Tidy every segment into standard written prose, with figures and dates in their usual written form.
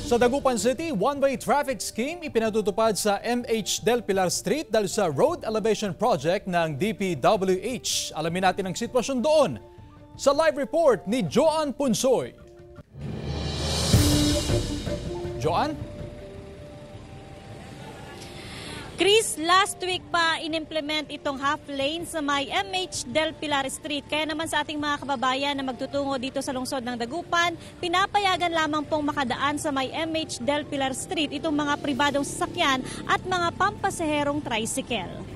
Sa Dagupan City, one-way traffic scheme ipinatutupad sa MH Del Pilar Street dahil sa road elevation project ng DPWH. Alamin natin ang sitwasyon doon sa live report ni Joan Punsoy. Joan? Chris, last week pa inimplement itong half lane sa may MH Del Pilar Street. Kaya naman sa ating mga kababayan na magtutungo dito sa lungsod ng Dagupan, pinapayagan lamang pong makadaan sa may MH Del Pilar Street itong mga pribadong sasakyan at mga pampasaherong tricycle.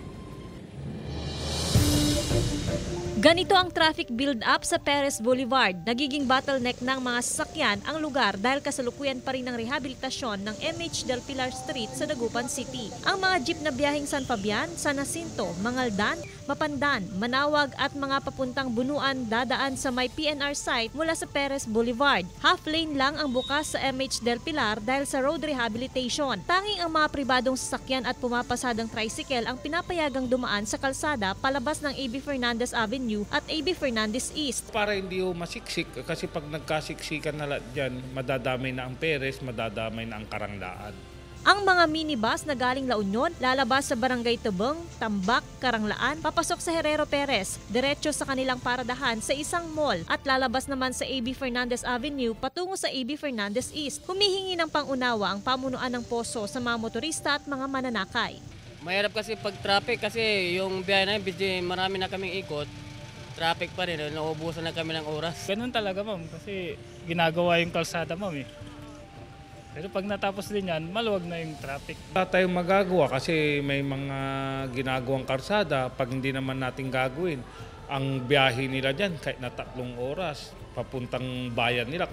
Ganito ang traffic build-up sa Perez Boulevard. Nagiging bottleneck ng mga sasakyan ang lugar dahil kasalukuyan pa rin ng rehabilitasyon ng MH Del Pilar Street sa Dagupan City. Ang mga jeep na biyaheng San Fabian, San Jacinto, Mangaldan, Mapandan, Manawag at mga papuntang Bunuan dadaan sa may PNR site mula sa Perez Boulevard. Half lane lang ang bukas sa MH Del Pilar dahil sa road rehabilitation. Tanging ang mga pribadong sasakyan at pumapasadang tricycle ang pinapayagang dumaan sa kalsada palabas ng AB Fernandez Avenue at AB Fernandez East. Para hindi masiksik kasi pag nagkasiksikan na lahat dyan, madadamay na ang Perez, madadamay na ang Karanglaan. Ang mga minibus na galing La Union, lalabas sa Barangay Tabang, Tambak, Karanglaan, papasok sa Herrero Perez, diretso sa kanilang paradahan sa isang mall at lalabas naman sa AB Fernandez Avenue patungo sa AB Fernandez East. Humihingi ng pangunawa ang pamunuan ng poso sa mga motorista at mga mananakay. Mahirap kasi pag traffic kasi yung biyahe na yun, marami na kaming ikot. Traffic pa rin, nauubusan na kami ng oras. Ganun talaga ma'am, kasi ginagawa yung kalsada ma'am eh. Pero pag natapos din yan, maluwag na yung traffic. Wala tayong magagawa kasi may mga ginagawang kalsada. Pag hindi naman natin gagawin, ang biyahe nila dyan kahit na 3 oras, papuntang bayan nila.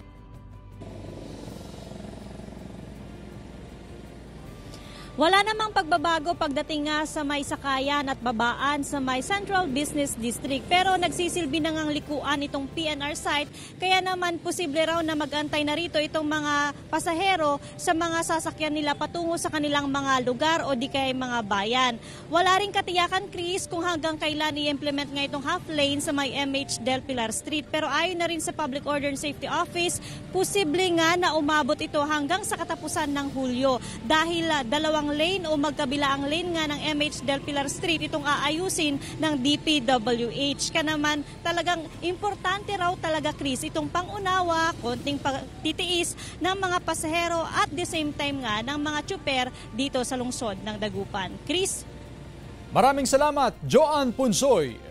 Wala namang pagbabago pagdating nga sa may sakayan at babaan sa may Central Business District. Pero nagsisilbi na ngang likuan itong PNR site, kaya naman posible raw na magantay na rito itong mga pasahero sa mga sasakyan nila patungo sa kanilang mga lugar o di kaya mga bayan. Wala ring katiyakan, Chris, kung hanggang kailan i-implement nga itong half lane sa may MH Del Pilar Street. Pero ayon na rin sa Public Order and Safety Office, posible nga na umabot ito hanggang sa katapusan ng Hulyo dahil dalawang lane o magkabilaang lane nga ng MH Del Pilar Street itong aayusin ng DPWH. Kaya naman talagang importante raw talaga, Chris, itong pangunawa, konting pagtitiis ng mga pasahero at the same time nga ng mga tsuper dito sa lungsod ng Dagupan. Chris? Maraming salamat, Joan Punsoy.